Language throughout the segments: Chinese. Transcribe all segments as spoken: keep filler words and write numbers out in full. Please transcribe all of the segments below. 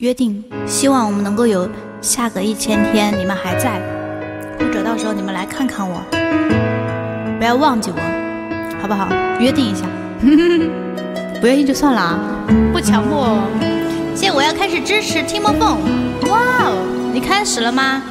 约定，希望我们能够有下个一千天，你们还在，或者到时候你们来看看我，不要忘记我，好不好？约定一下，不愿意就算了啊，不强迫哦。谢谢，我要开始支持 Timo Phone。哇哦，你开始了吗？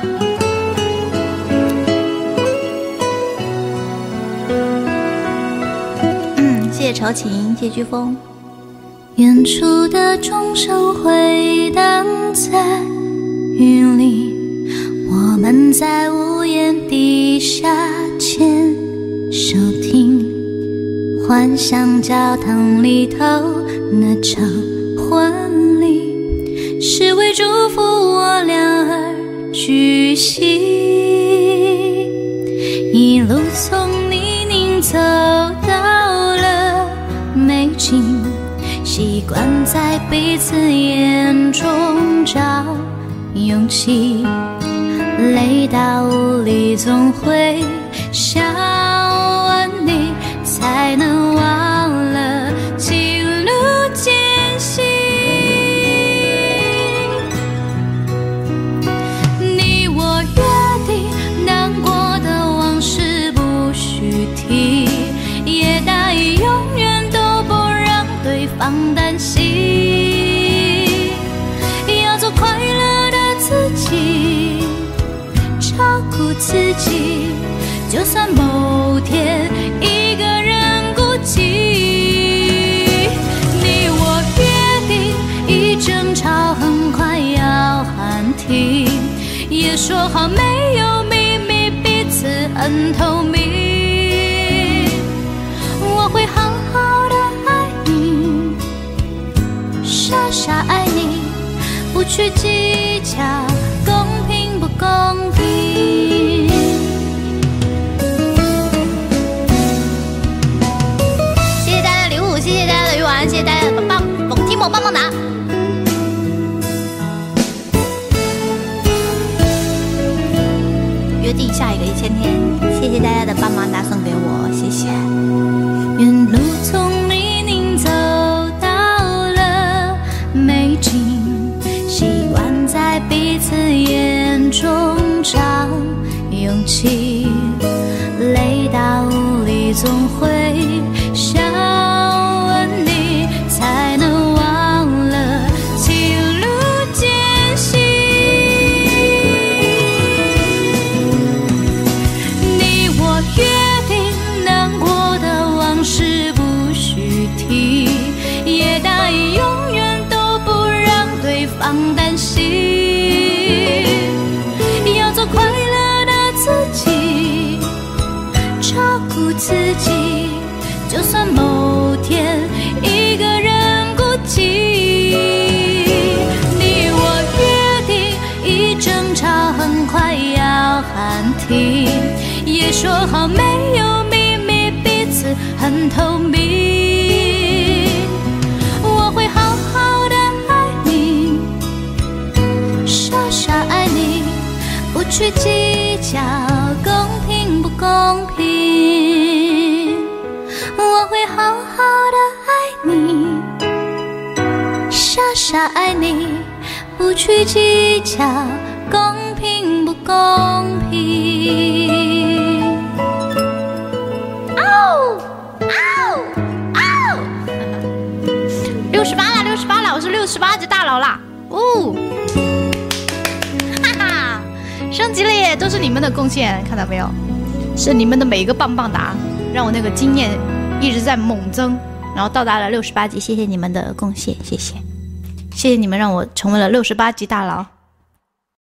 嗯，谢谢愁情，谢谢飓风。远处的钟声回荡在雨里，我们在屋檐底下牵手听，幻想教堂里头那场婚礼是为祝福我俩而举行，一路从泥泞走到了美景，习惯在彼此眼中找勇气，累到无力总会想问你，才能忘了几路艰辛。你我约定难过的往事不许提，也答应永远都不让对方担心，要做快乐的自己，照顾自己，就算某天一个人孤寂。你我约定一争吵很快要喊停，也说好没有秘密，彼此很透明，我会好好的爱你，傻傻爱你，不去计较公平不公平。谢谢大家的礼物，谢谢大家的鱼丸，谢谢大家的棒棒蹦提莫棒棒哒。约定下一个一千天，谢谢大家的棒棒哒送给我，谢谢。沿路从泥泞走到了美景，习惯在彼此眼中找勇气，累到无力总会想问你，才能忘了几路艰辛。你我约定难过的往事不许提，也答应永远都不让对方担心，要做快乐的自己，照顾自己，就算某天一个人孤寂。你我约定一争吵很快要喊停，也说好没有秘密，彼此很透明，我会好好的爱你，傻傻爱你，不去计较公平不公平，我会好好的爱你，傻傻爱你，不去计较公平不公平。嗷嗷嗷！六十八了，六十八了，我是六十八级大佬啦！哦，哈哈，升级了耶！都是你们的贡献，看到没有？是你们的每一个棒棒哒，让我那个经验一直在猛增，然后到达了六十八级。谢谢你们的贡献，谢谢，谢谢你们让我成为了六十八级大佬。